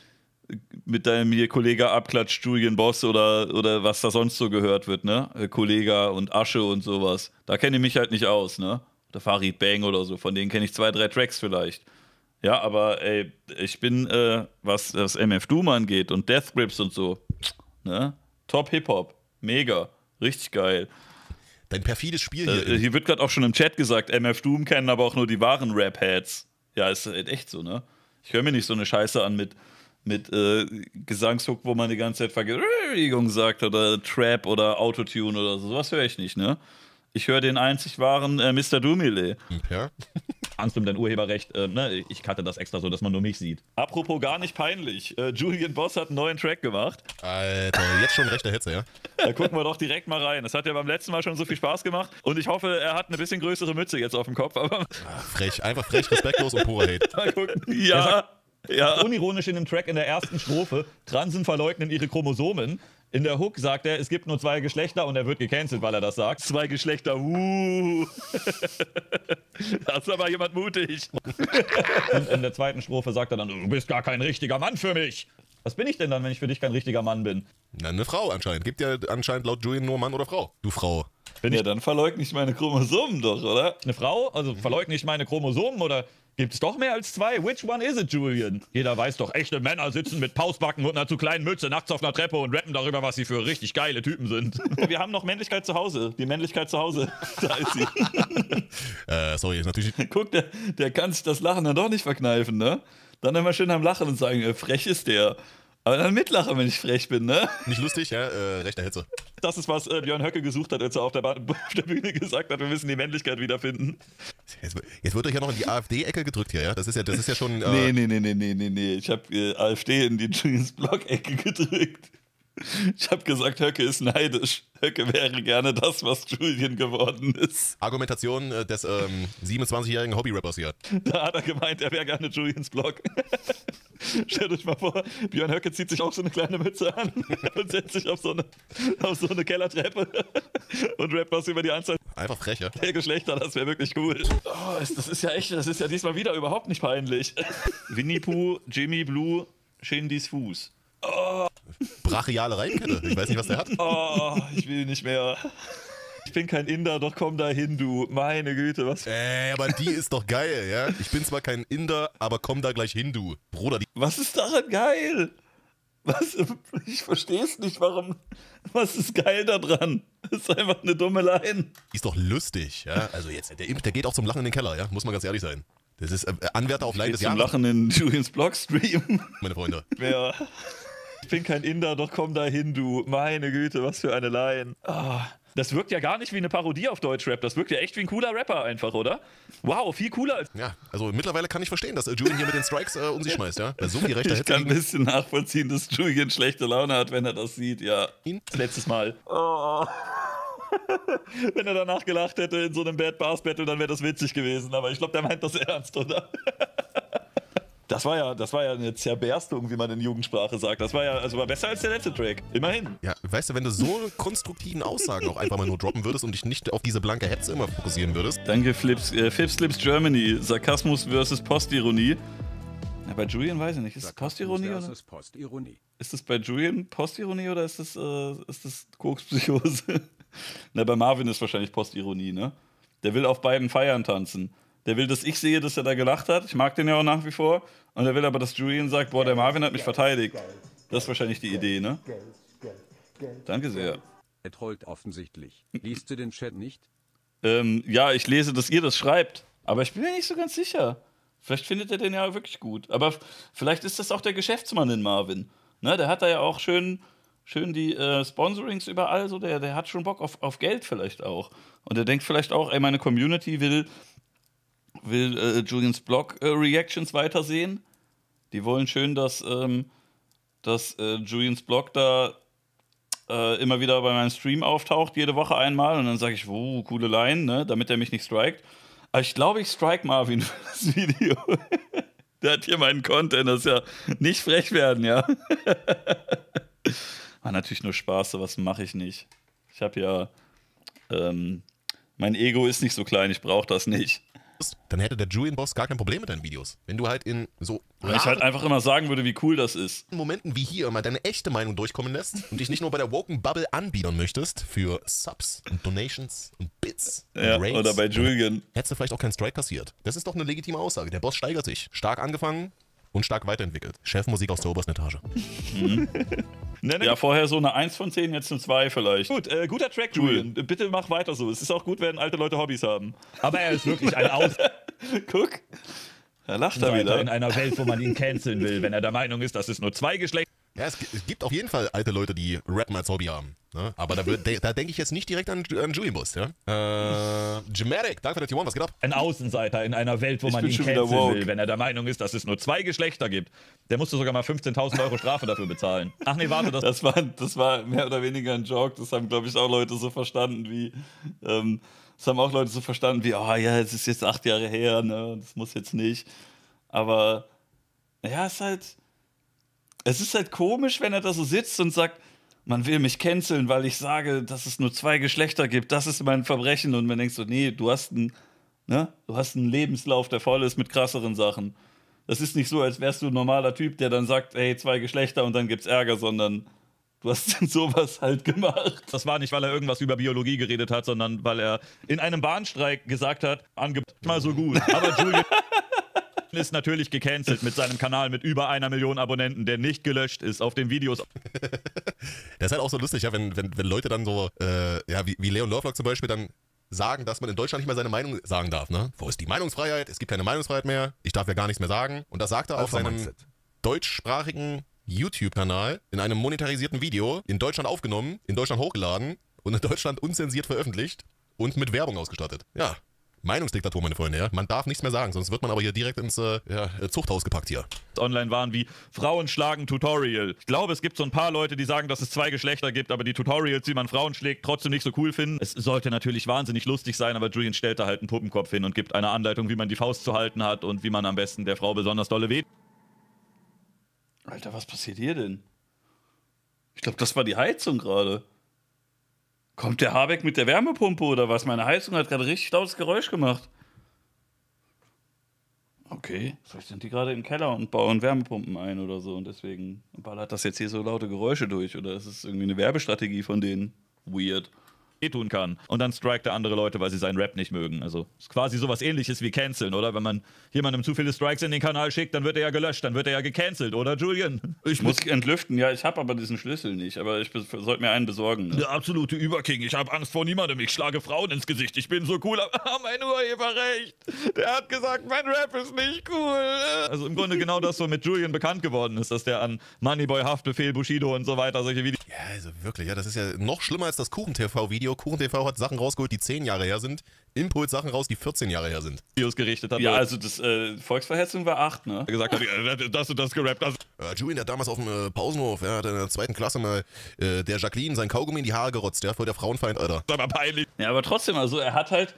mit deinem hier Kollege abklatscht, Julian Boss oder was da sonst so gehört wird, ne? Kollega und Asche und sowas. Da kenne ich mich halt nicht aus, ne? Oder Farid Bang oder so, von denen kenne ich 2, 3 Tracks vielleicht. Ja, aber ey, ich bin, was das MF Doom angeht und Death Grips und so, ne? Top Hip-Hop. Mega. Richtig geil. Dein perfides Spiel hier. Hier wird gerade auch schon im Chat gesagt, MF Doom kennen aber auch nur die wahren Rap-Heads. Ja, ist halt echt so, ne? Ich höre mir nicht so eine Scheiße an mit Gesangshook, wo man die ganze Zeit Vergewaltigung sagt oder Trap oder Autotune oder so. Sowas höre ich nicht, ne? Ich höre den einzig wahren Mr. Doomile. Ja. Angst um dein Urheberrecht, ne? Ich cutte das extra so, dass man nur mich sieht. Apropos gar nicht peinlich. Julian Boss hat einen neuen Track gemacht. Alter, jetzt schon rechter Hetze, ja? Da gucken wir doch direkt mal rein. Das hat ja beim letzten Mal schon so viel Spaß gemacht. Und ich hoffe, er hat eine bisschen größere Mütze jetzt auf dem Kopf. Aber Frech, einfach frech, respektlos und purer Hate. mal gucken. Ja. Unironisch in dem Track in der ersten Strophe, Transen verleugnen ihre Chromosomen. In der Hook sagt er, es gibt nur 2 Geschlechter und er wird gecancelt, weil er das sagt. 2 Geschlechter, Da ist aber jemand mutig. Und in der zweiten Strophe sagt er dann, du bist gar kein richtiger Mann für mich. Was bin ich denn dann, wenn ich für dich kein richtiger Mann bin? Na, eine Frau anscheinend. Gibt ja anscheinend laut Julian nur Mann oder Frau. Du Frau. Ja, dann verleugne ich meine Chromosomen doch, oder? Eine Frau? Also verleugne ich meine Chromosomen oder gibt es doch mehr als 2? Which one is it, Julian? Jeder weiß doch, echte Männer sitzen mit Pausbacken und einer zu kleinen Mütze nachts auf einer Treppe und rappen darüber, was sie für richtig geile Typen sind. Wir haben noch Männlichkeit zu Hause. Die Männlichkeit zu Hause. Da ist sie. Sorry, ist natürlich. Guck, der kann sich das Lachen dann doch nicht verkneifen, ne? Dann immer schön am Lachen und sagen, frech ist der. Aber dann mitlachen, wenn ich frech bin, ne? Nicht lustig, ja? Rechter Hetze. Das ist, was Björn Höcke gesucht hat, als er auf der Bühne gesagt hat, wir müssen die Männlichkeit wiederfinden. Jetzt wird euch ja noch in die AfD-Ecke gedrückt hier, ja? Das ist ja schon. Nee. Ich habe AfD in die Julians Blog-Ecke gedrückt. Ich habe gesagt, Höcke ist neidisch. Höcke wäre gerne das, was Julian geworden ist. Argumentation des 27-jährigen Hobby-Rappers hier. Da hat er gemeint, er wäre gerne Julians Blog. Stellt euch mal vor, Björn Höcke zieht sich auch so eine kleine Mütze an und setzt sich auf so eine Kellertreppe und rappt was über die Anzahl Einfach frech, ja? der Geschlechter. Das wäre wirklich cool. Oh, das ist ja diesmal wieder überhaupt nicht peinlich. Winnie Pooh, Jimmy Blue, Shindys Fuß. Brachiale Reimkette. Ich weiß nicht, was der hat. Oh, ich will nicht mehr. Ich bin kein Inder, doch komm da hin, du. Meine Güte, was. Aber die ist doch geil, ja? Ich bin zwar kein Inder, aber komm da gleich hin, du. Bruder, die. Was ist daran geil? Was? Ich verstehe es nicht, warum. Was ist geil daran? Das ist einfach eine dumme Line. Die ist doch lustig, ja? Also jetzt, der Imp, der geht auch zum Lachen in den Keller, ja? Muss man ganz ehrlich sein. Das ist Anwärter auf Line des Zum Jahres, Lachen in Julians Blogstream. meine Freunde. Wer. Ich bin kein Inder, doch komm da hin, du. Meine Güte, was für eine Line. Das wirkt ja gar nicht wie eine Parodie auf Deutschrap. Das wirkt ja echt wie ein cooler Rapper einfach, oder? Wow, viel cooler als. Ja, also mittlerweile kann ich verstehen, dass Julian hier mit den Strikes um sich schmeißt, ja? Bei so viel rechter Ich Hetze kann ein gegen bisschen nachvollziehen, dass Julian schlechte Laune hat, wenn er das sieht, ja. ihn. Letztes Mal. Oh. Wenn er danach gelacht hätte in so einem Bad Bars Battle, dann wäre das witzig gewesen. Aber ich glaube, der meint das ernst, oder? Das war ja eine Zerberstung, wie man in Jugendsprache sagt. Das war besser als der letzte Track. Immerhin. Ja, weißt du, wenn du so konstruktiven Aussagen auch einfach mal nur droppen würdest und dich nicht auf diese blanke Hetze immer fokussieren würdest. Danke, Fips Slips Germany. Sarkasmus versus Postironie. Ja, bei Julian weiß ich nicht. Ist es Postironie oder? versus Postironie. Ist das bei Julian Postironie oder ist das Kokspsychose? Na, bei Marvin ist wahrscheinlich Postironie, ne? Der will auf beiden Feiern tanzen. Der will, dass ich sehe, dass er da gelacht hat. Ich mag den ja auch nach wie vor. Und er will aber, dass Julian sagt, boah, der Marvin hat mich verteidigt. Das ist wahrscheinlich die Idee, ne? Danke sehr. Er trollt offensichtlich. Liest du den Chat nicht? Ja, ich lese, dass ihr das schreibt. Aber ich bin mir nicht so ganz sicher. Vielleicht findet er den ja wirklich gut. Aber vielleicht ist das auch der Geschäftsmann in Marvin. Ne, der hat da ja auch schön die Sponsorings überall. So, der hat schon Bock auf Geld vielleicht auch. Und er denkt vielleicht auch, ey, meine Community will Julians Blog Reactions weitersehen. Die wollen schön, dass Julians Blog da immer wieder bei meinem Stream auftaucht, jede Woche einmal. Und dann sage ich, coole Line, ne, damit er mich nicht strikt. Aber ich glaube, ich strike Marvin für das Video. Der hat hier meinen Content, das ist ja nicht frech werden, ja. War natürlich nur Spaß, sowas mache ich nicht. Ich habe ja, mein Ego ist nicht so klein, ich brauche das nicht. dann hätte der Julian-Boss gar kein Problem mit deinen Videos. Wenn du halt in so Weil ich halt einfach immer sagen würde, wie cool das ist. Momenten wie hier mal deine echte Meinung durchkommen lässt und dich nicht nur bei der Woken Bubble anbiedern möchtest für Subs und Donations und Bits Ja, und Raids, oder bei Julian. hättest du vielleicht auch keinen Strike kassiert. Das ist doch eine legitime Aussage. Der Boss steigert sich. Stark angefangen und stark weiterentwickelt. Chefmusik aus der obersten Etage. Ja, vorher so eine 1 von 10, jetzt eine 2 vielleicht. Gut, guter Track, Julian. Bitte mach weiter so. Es ist auch gut, wenn alte Leute Hobbys haben. Aber er ist wirklich ein Guck, er lacht da Außenseiter wieder. in einer Welt, wo man ihn canceln will, wenn er der Meinung ist, dass es nur zwei Geschlechter Ja, es gibt auf jeden Fall alte Leute, die Rappen als Hobby haben. Ne? Aber da denke ich jetzt nicht direkt an Julian Boss. Ja? Gematic, danke für den T1, was geht ab? ein Außenseiter in einer Welt, wo man bin ihn schon wieder canceln woke. will, wenn er der Meinung ist, dass es nur zwei Geschlechter gibt. Der musste sogar mal 15.000 Euro Strafe dafür bezahlen. Ach nee, warte, das Das war mehr oder weniger ein Joke. Das haben, glaube ich, auch Leute so verstanden wie. Das haben auch Leute so verstanden wie, oh ja, es ist jetzt 8 Jahre her, ne? Das muss jetzt nicht. Aber ja, es ist halt komisch, wenn er da so sitzt und sagt, man will mich canceln, weil ich sage, dass es nur zwei Geschlechter gibt. Das ist mein Verbrechen. Und man denkt so, nee, du hast einen Lebenslauf, der voll ist mit krasseren Sachen. Das ist nicht so, als wärst du ein normaler Typ, der dann sagt, hey, zwei Geschlechter und dann gibt's Ärger, sondern du hast sowas halt gemacht. Das war nicht, weil er irgendwas über Biologie geredet hat, sondern weil er in einem Bahnstreik gesagt hat, mal so gut. Aber Julian ist natürlich gecancelt mit seinem Kanal mit über 1 Million Abonnenten, der nicht gelöscht ist auf den Videos. Das ist halt auch so lustig, ja, wenn Leute dann so, wie Leon Lovelock zum Beispiel, dann sagen, dass man in Deutschland nicht mehr seine Meinung sagen darf, ne? Wo ist die Meinungsfreiheit? Es gibt keine Meinungsfreiheit mehr. Ich darf ja gar nichts mehr sagen. Und das sagt er auf seinem deutschsprachigen YouTube-Kanal in einem monetarisierten Video in Deutschland aufgenommen, in Deutschland hochgeladen und in Deutschland unzensiert veröffentlicht und mit Werbung ausgestattet. Ja, Meinungsdiktatur, meine Freunde, ja. Man darf nichts mehr sagen, sonst wird man aber hier direkt ins Zuchthaus gepackt hier. Online waren wie Frauen schlagen Tutorial. Ich glaube, es gibt so ein paar Leute, die sagen, dass es zwei Geschlechter gibt, aber die Tutorials, wie man Frauen schlägt, trotzdem nicht so cool finden. Es sollte natürlich wahnsinnig lustig sein, aber Julian stellt da halt einen Puppenkopf hin und gibt eine Anleitung, wie man die Faust zu halten hat und wie man am besten der Frau besonders dolle weht. Alter, was passiert hier denn? Ich glaube, das war die Heizung gerade. Kommt der Habeck mit der Wärmepumpe oder was? Meine Heizung hat gerade richtig lautes Geräusch gemacht. Okay, vielleicht sind die gerade im Keller und bauen Wärmepumpen ein oder so und deswegen ballert das jetzt hier so laute Geräusche durch oder ist es irgendwie eine Werbestrategie von denen? Weird. Tun kann. Und dann strikt er andere Leute, weil sie seinen Rap nicht mögen. Also ist quasi sowas ähnliches wie canceln, oder? Wenn man jemandem zu viele Strikes in den Kanal schickt, dann wird er ja gelöscht, dann wird er ja gecancelt, oder Julian? Ich muss entlüften, ja, ich habe aber diesen Schlüssel nicht, aber ich sollte mir einen besorgen. Ne? Der absolute Überking. Ich habe Angst vor niemandem. Ich schlage Frauen ins Gesicht. Ich bin so cool. Aber mein Urheber recht. Der hat gesagt, mein Rap ist nicht cool. Also im Grunde genau das, so mit Julian bekannt geworden ist, dass der an Moneyboy, Haftbefehl, Bushido und so weiter solche Videos Ja, also wirklich, ja, das ist ja noch schlimmer als das Kuchen-TV-Video. Kuchen-TV hat Sachen rausgeholt, die 10 Jahre her sind. Impuls Sachen raus, die 14 Jahre her sind. gerichtet hat. Ja, also das Volksverhetzung war 8, ne? gesagt hat, dass du das gerappt hast. Julian, der hat damals auf dem Pausenhof, ja, hat in der 2. Klasse mal der Jacqueline sein Kaugummi in die Haare gerotzt, ja, voll der Frauenfeind, Alter. Das ist aber peinlich. Ja, aber trotzdem, also er hat halt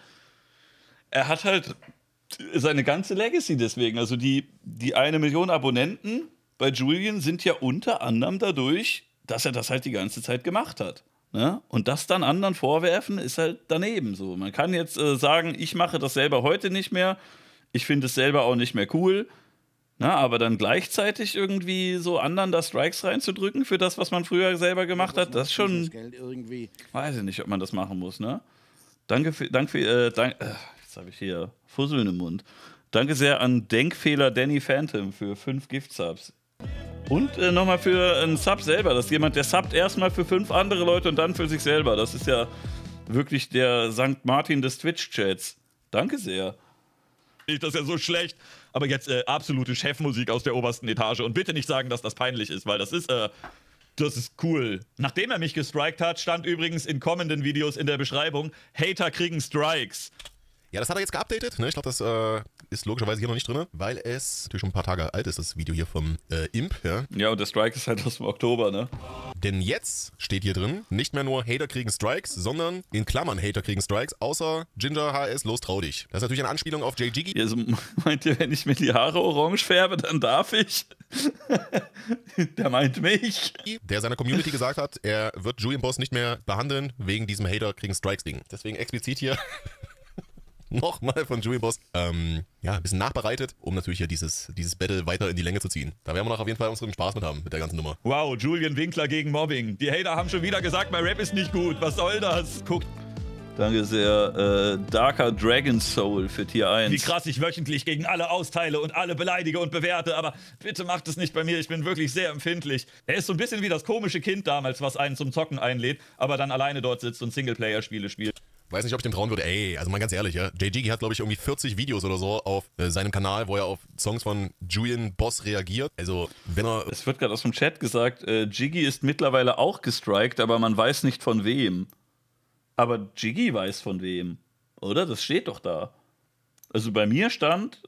seine ganze Legacy deswegen. Also die 1 Million Abonnenten bei Julian sind ja unter anderem dadurch, dass er das halt die ganze Zeit gemacht hat. Ne? Und das dann anderen vorwerfen, ist halt daneben so. Man kann jetzt sagen, ich mache das selber heute nicht mehr, ich finde es selber auch nicht mehr cool, na, aber dann gleichzeitig irgendwie so anderen da Strikes reinzudrücken für das, was man früher selber gemacht hat, das ist schon, weiß ich nicht, ob man das machen muss, ne? Jetzt habe ich hier Fusseln im Mund. Danke sehr an Denkfehler Danny Phantom für 5 Gift-Subs. Und nochmal für einen Sub selber. Das ist jemand, der subbt erstmal für 5 andere Leute und dann für sich selber. Das ist ja wirklich der St. Martin des Twitch-Chats. Danke sehr. Das ist ja so schlecht. Aber jetzt absolute Chefmusik aus der obersten Etage. Und bitte nicht sagen, dass das peinlich ist, weil das ist cool. Nachdem er mich gestrikt hat, stand übrigens in kommenden Videos in der Beschreibung, Hater kriegen Strikes. Ja, das hat er jetzt geupdatet, ne? Ich glaube, das ist logischerweise hier noch nicht drin, weil es natürlich schon ein paar Tage alt ist, das Video hier vom Imp, ja. Ja, und der Strike ist halt aus dem Oktober, ne? Denn jetzt steht hier drin, nicht mehr nur Hater kriegen Strikes, sondern in Klammern Hater kriegen Strikes, außer Ginger HS, los trau dich. Das ist natürlich eine Anspielung auf Jay Jiggy. Also meint ihr, wenn ich mir die Haare orange färbe, dann darf ich? Der meint mich. Der seiner Community gesagt hat, er wird Julian Boss nicht mehr behandeln, wegen diesem Hater kriegen Strikes-Ding. Deswegen explizit hier nochmal von Julian Boss, ein bisschen nachbereitet, um natürlich hier dieses Battle weiter in die Länge zu ziehen. Da werden wir noch auf jeden Fall unseren Spaß mit haben, mit der ganzen Nummer. Wow, Julian Winkler gegen Mobbing. Die Hater haben schon wieder gesagt, mein Rap ist nicht gut. Was soll das? Guckt, Danke sehr. Darker Dragon Soul für Tier 1. wie krass ich wöchentlich gegen alle austeile und alle beleidige und bewerte, aber bitte macht es nicht bei mir, ich bin wirklich sehr empfindlich. Er ist so ein bisschen wie das komische Kind damals, was einen zum Zocken einlädt, aber dann alleine dort sitzt und Singleplayer-Spiele spielt. Weiß nicht, ob ich dem trauen würde. Ey, also mal ganz ehrlich, ja. JGigi hat, glaube ich, irgendwie 40 Videos oder so auf seinem Kanal, wo er auf Songs von Julian Boss reagiert. Also, wenn er... Es wird gerade aus dem Chat gesagt, Jiggy ist mittlerweile auch gestrikt, aber man weiß nicht von wem. Aber Jiggy weiß von wem, oder? Das steht doch da. Also bei mir stand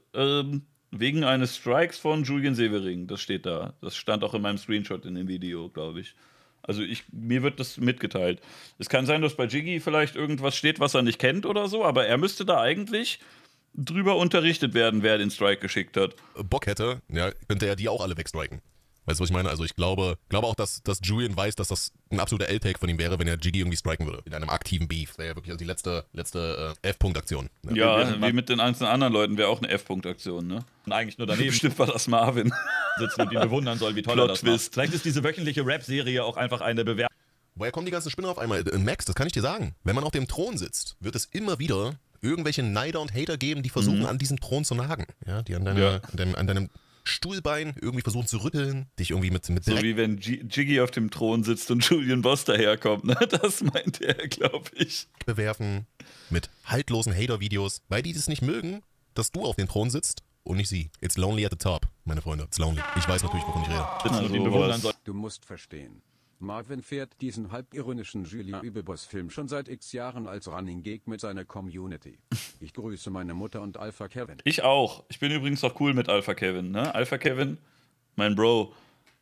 wegen eines Strikes von Julian Severing. Das steht da. Das stand auch in meinem Screenshot in dem Video, glaube ich. Also mir wird das mitgeteilt. Es kann sein, dass bei Jiggy vielleicht irgendwas steht, was er nicht kennt oder so, aber er müsste da eigentlich drüber unterrichtet werden, wer den Strike geschickt hat. Bock hätte, ja, könnte er die auch alle wegstriken. Weißt du, was ich meine? Also ich glaube auch, dass Julian weiß, dass das ein absoluter L-Take von ihm wäre, wenn er Jiggy irgendwie striken würde. In einem aktiven Beef. Das wäre ja wirklich die letzte F-Punkt-Aktion. Ja, wie mit den einzelnen anderen Leuten wäre auch eine F-Punkt-Aktion, ne? Und eigentlich nur daneben Bestimmt war das Marvin. sitzen und ihn bewundern soll, wie toll er das macht. Plot-Twist. Vielleicht ist diese wöchentliche Rap-Serie auch einfach eine Bewerbung. Woher kommen die ganzen Spinner auf einmal? Max, das kann ich dir sagen. Wenn man auf dem Thron sitzt, wird es immer wieder irgendwelche Neider und Hater geben, die versuchen, an diesem Thron zu nagen. Ja, die an deinem Stuhlbein irgendwie versuchen zu rütteln, dich irgendwie mit So Dreck wie wenn Jiggy auf dem Thron sitzt und Julian Boss daherkommt, ne? Das meint er, glaube ich. bewerfen, mit haltlosen Hater-Videos, weil die das nicht mögen, dass du auf dem Thron sitzt und nicht sie. It's lonely at the top, meine Freunde. It's lonely. Ich weiß natürlich, wovon ich rede. sitzen und ihn Also bewundern was. soll. Du musst verstehen. Marvin fährt diesen halbironischen Julie-Übeboss-Film schon seit x Jahren als Running Gag mit seiner Community. Ich grüße meine Mutter und Alpha Kevin. Ich auch. Ich bin übrigens auch cool mit Alpha Kevin, ne? Alpha Kevin, mein Bro.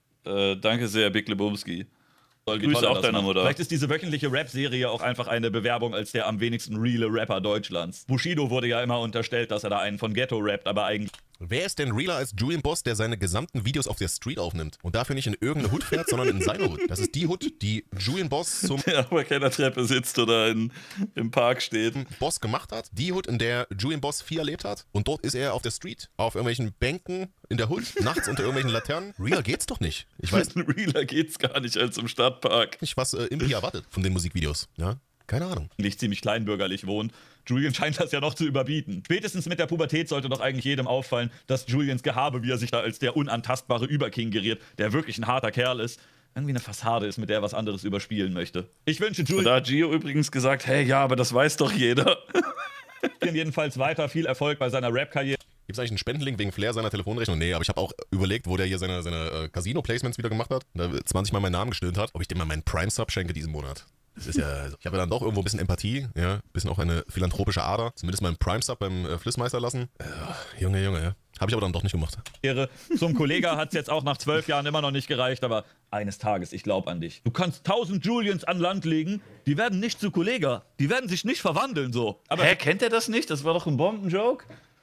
Danke sehr, Big Lebowski. Soll, wie Grüße toll er auch das deiner macht. Mutter. Vielleicht ist diese wöchentliche Rap-Serie auch einfach eine Bewerbung als der am wenigsten reale Rapper Deutschlands. Bushido wurde ja immer unterstellt, dass er da einen von Ghetto rappt, aber eigentlich Wer ist denn realer als Julian Boss, der seine gesamten Videos auf der Street aufnimmt und dafür nicht in irgendeine Hood fährt, sondern in seine Hood? Das ist die Hood, die Julian Boss zum Der auf keiner Treppe sitzt oder im Park steht. Boss gemacht hat. Die Hood, in der Julian Boss viel erlebt hat. Und dort ist er auf der Street, auf irgendwelchen Bänken in der Hood, nachts unter irgendwelchen Laternen. Realer geht's doch nicht. Ich weiß Realer geht's gar nicht als im Stadtpark. nicht, was Impi erwartet von den Musikvideos. Ja, keine Ahnung. ziemlich kleinbürgerlich wohnt. Julian scheint das ja noch zu überbieten. Spätestens mit der Pubertät sollte doch eigentlich jedem auffallen, dass Julians Gehabe, wie er sich da als der unantastbare Überking geriert, der wirklich ein harter Kerl ist, irgendwie eine Fassade ist, mit der er was anderes überspielen möchte. Ich wünsche Und Julian da hat Gio übrigens gesagt, hey, ja, aber das weiß doch jeder. jedenfalls weiter viel Erfolg bei seiner Rap-Karriere. Gibt es eigentlich einen Spendenlink wegen Flair seiner Telefonrechnung? Nee, aber ich habe auch überlegt, wo der hier seine Casino-Placements wieder gemacht hat. Da 20 Mal meinen Namen gestöhnt hat, ob ich dem mal meinen Prime-Sub schenke diesen Monat. Das ist ja, ich habe ja dann doch irgendwo ein bisschen Empathie, ja, ein bisschen auch eine philanthropische Ader. Zumindest meinen Prime-Sub beim Flissmeister lassen. Junge, ja. Habe ich aber dann doch nicht gemacht. Zum Kollega hat es jetzt auch nach 12 Jahren immer noch nicht gereicht, aber eines Tages, ich glaube an dich. Du kannst 1000 Julians an Land legen, die werden nicht zu Kollega. Die werden sich nicht verwandeln so. Aber Hä, kennt er das nicht? Das war doch ein Bombenjoke.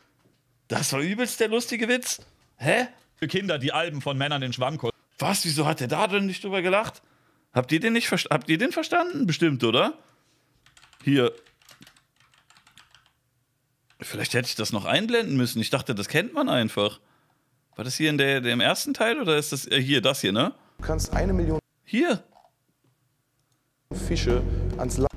Das war übelst der lustige Witz. Hä? für Kinder, die Alben von Männern in Schwamm kosten. Was? Wieso hat der da denn nicht drüber gelacht? Habt ihr den nicht habt ihr den verstanden? Bestimmt, oder? Hier. Vielleicht hätte ich das noch einblenden müssen. Ich dachte, das kennt man einfach. War das hier in dem ersten Teil oder ist das hier, das hier, ne? Du kannst 1 Million Hier. Fische ans Land,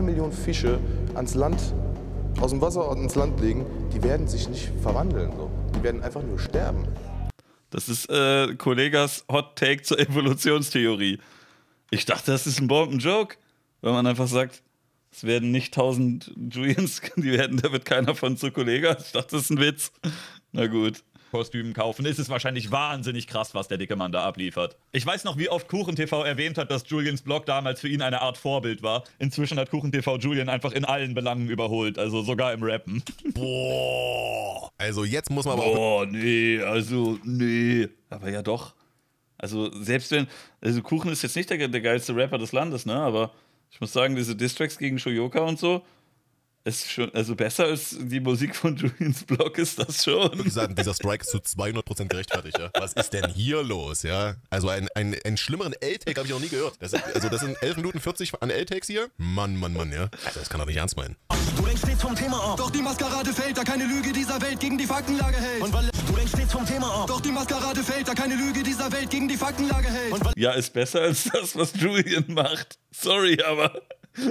aus dem Wasser ins Land legen, die werden sich nicht verwandeln. So. Die werden einfach nur sterben. Das ist Kollegas Hot Take zur Evolutionstheorie. Ich dachte, das ist ein Bombenjoke, weil man einfach sagt, es werden nicht 1000 Julians, da wird keiner von zu Kollega. Ich dachte, das ist ein Witz. Na gut. Kostümen kaufen, ist es wahrscheinlich wahnsinnig krass, was der dicke Mann da abliefert. Ich weiß noch, wie oft KuchenTV erwähnt hat, dass Julians Blog damals für ihn eine Art Vorbild war. Inzwischen hat KuchenTV Julian einfach in allen Belangen überholt, also sogar im Rappen. Boah. Also jetzt muss man aber auch... Oh, nee. Aber ja doch. Also selbst wenn, also Kuchen ist jetzt nicht der geilste Rapper des Landes, ne, aber ich muss sagen, diese Distracks gegen Shoyoka und so, ist schon, also besser als die Musik von Julians Blog ist das schon. Wie gesagt, dieser Strike ist zu 200% gerechtfertigt, ja. Was ist denn hier los, ja? Also einen schlimmeren L-Take habe ich noch nie gehört. Das sind 11 Minuten 40 an L-Takes hier. Mann, ja. Also das kann doch nicht ernst meinen. Du lenkst stets vom Thema ab. Doch die Maskerade fällt, da keine Lüge dieser Welt gegen die Faktenlage hält. Und weil du lenkst stets vom Thema ab. Doch die Maskerade fällt, da keine Lüge dieser Welt gegen die Faktenlage hält. Und Ja, ist besser als das, was Julian macht. Sorry, aber.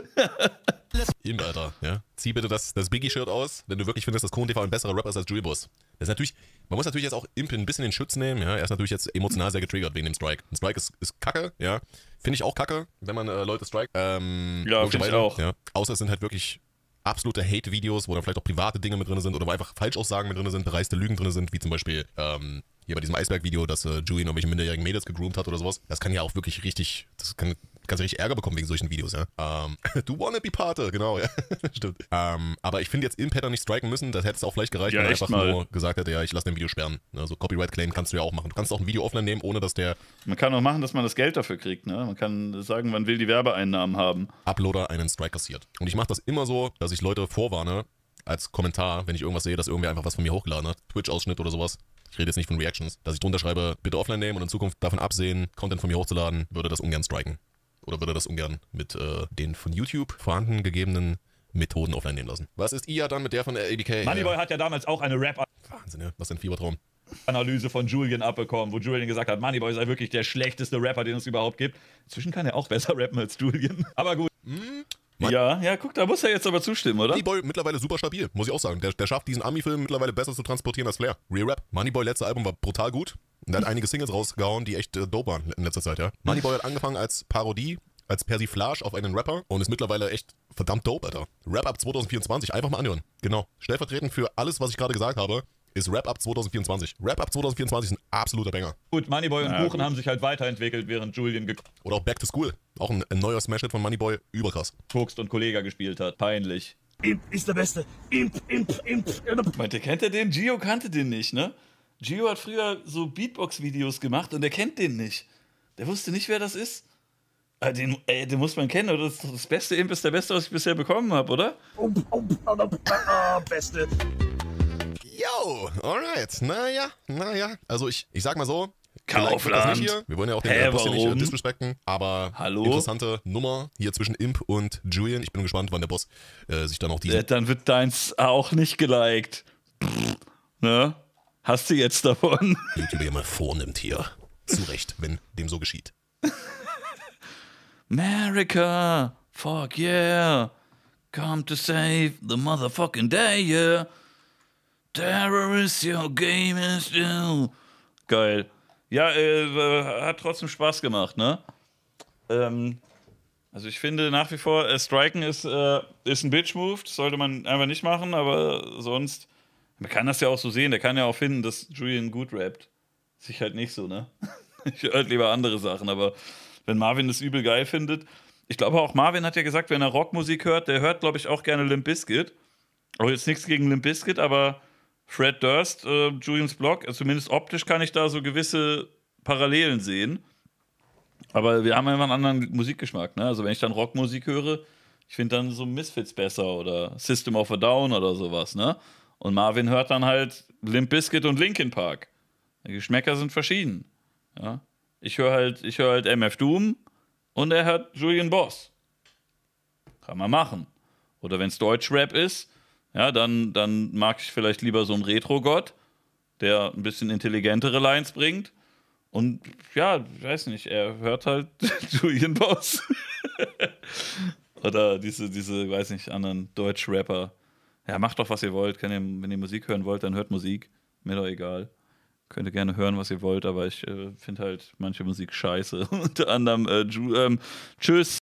Eben, Alter, ja. Zieh bitte das Biggie-Shirt aus, wenn du wirklich findest, dass KuchenTV ein besserer Rapper ist als Julian Boss. Das ist natürlich, man muss natürlich jetzt auch Imp ein bisschen in Schutz nehmen, ja. Er ist natürlich jetzt emotional sehr getriggert wegen dem Strike. Ein Strike ist kacke, ja. Finde ich auch kacke, wenn man Leute strikt. Ja, finde ich auch. Ja. Außer es sind halt wirklich absolute Hate-Videos, wo dann vielleicht auch private Dinge mit drin sind oder wo einfach Falschaussagen mit drin sind, bereiste Lügen drin sind, wie zum Beispiel hier bei diesem Eisberg-Video, dass Julian irgendwelche minderjährigen Mädels gegroomt hat oder sowas. Das kann ja auch wirklich richtig, kannst du richtig Ärger bekommen wegen solchen Videos, ja. Du wanna be Pate, genau, ja. Stimmt. Aber ich finde jetzt Imp hätte er nicht striken müssen, das hätte es auch vielleicht gereicht, Ja, wenn er echt einfach mal. nur gesagt hätte, ja, ich lasse dein Video sperren. Also Copyright-Claim kannst du ja auch machen. Du kannst auch ein Video offline nehmen, ohne dass der Man kann auch machen, dass man das Geld dafür kriegt, ne? Man kann sagen, man will die Werbeeinnahmen haben. Uploader einen Strike kassiert. Und ich mache das immer so, dass ich Leute vorwarne, als Kommentar, wenn ich irgendwas sehe, dass irgendwer einfach was von mir hochgeladen hat, Twitch-Ausschnitt oder sowas. Ich rede jetzt nicht von Reactions, dass ich drunter schreibe, bitte offline nehmen und in Zukunft davon absehen, Content von mir hochzuladen, würde das ungern striken. Oder würde das ungern mit den von YouTube vorhanden gegebenen Methoden offline nehmen lassen. Was ist ihr dann mit der von der ABK? Moneyboy hat ja damals auch eine Wahnsinn, ja. Was ein Fiebertraum. Rap-Analyse von Julian abbekommen, wo Julian gesagt hat, Moneyboy sei wirklich der schlechteste Rapper, den es überhaupt gibt. Inzwischen kann er auch besser rappen als Julian. Aber gut. Ja, guck, da muss er jetzt aber zustimmen, oder? Moneyboy mittlerweile super stabil, muss ich auch sagen. Der schafft diesen Ami-Film mittlerweile besser zu transportieren als Flair. Real Rap. Moneyboy letzte Album war brutal gut. Und der hat einige Singles rausgehauen, die echt dope waren in letzter Zeit, ja. Moneyboy hat angefangen als Parodie, als Persiflage auf einen Rapper und ist mittlerweile echt verdammt dope, Alter. Rap Up 2024, einfach mal anhören. Genau. Stellvertretend für alles, was ich gerade gesagt habe, ist Rap Up 2024. Rap Up 2024 ist ein absoluter Banger. Gut, Moneyboy und Ja, Kuchen gut. haben sich halt weiterentwickelt, während Julian Oder auch Back to School. Auch ein neuer Smash-Hit von Moneyboy, überkrass. gekokst und Kollega gespielt hat. Peinlich. Imp ist der Beste. Imp. Meinte, kennt er den? Gio kannte den nicht, ne? Gio hat früher so Beatbox-Videos gemacht und er kennt den nicht. Der wusste nicht, wer das ist. Den muss man kennen, oder? Das beste Imp ist der beste, was ich bisher bekommen habe, oder? Beste. Yo, alright. Naja. Also ich sag mal so. Kaufland. vielleicht wird das nicht hier. Wir wollen ja auch den Boss hier nicht warum? disrespekten. Aber Hallo? interessante Nummer hier zwischen Imp und Julian. Ich bin gespannt, wann der Boss sich dann auch diesen... Dann wird deins auch nicht geliked. Ne? Hast du jetzt davon? YouTuber hier mal vornimmt hier. Zu Recht, wenn dem so geschieht. America, fuck yeah. Come to save the motherfucking day, yeah. Terrorists, your game is still. Geil. Ja, hat trotzdem Spaß gemacht, ne? Also ich finde nach wie vor, Striken ist ein Bitch-Move, das sollte man einfach nicht machen, aber sonst, man kann das ja auch so sehen, der kann ja auch finden, dass Julian gut rappt. Ich halt nicht so, ne? Ich höre halt lieber andere Sachen, aber wenn Marvin das übel geil findet, ich glaube auch Marvin hat ja gesagt, wenn er Rockmusik hört, der hört, glaube ich, auch gerne Limp Bizkit. Auch jetzt nichts gegen Limp Bizkit, aber Fred Durst, Julians Blog, zumindest optisch kann ich da so gewisse Parallelen sehen. Aber wir haben immer einen anderen Musikgeschmack, ne? Also wenn ich dann Rockmusik höre, ich finde dann so Misfits besser oder System of a Down oder sowas, ne? Und Marvin hört dann halt Limp Bizkit und Linkin Park. Die Geschmäcker sind verschieden. Ja? Ich höre halt MF Doom und er hört Julian Boss. Kann man machen. Oder wenn es Deutschrap ist, ja, dann mag ich vielleicht lieber so einen Retro-Gott, der ein bisschen intelligentere Lines bringt. Und ja, ich weiß nicht, er hört halt Julian Boss. Oder diese, weiß nicht, anderen Deutsch-Rapper. Ja, macht doch, was ihr wollt. Wenn ihr Musik hören wollt, dann hört Musik. Mir doch egal. Könnt ihr gerne hören, was ihr wollt, aber ich finde halt manche Musik scheiße. Unter anderem, tschüss.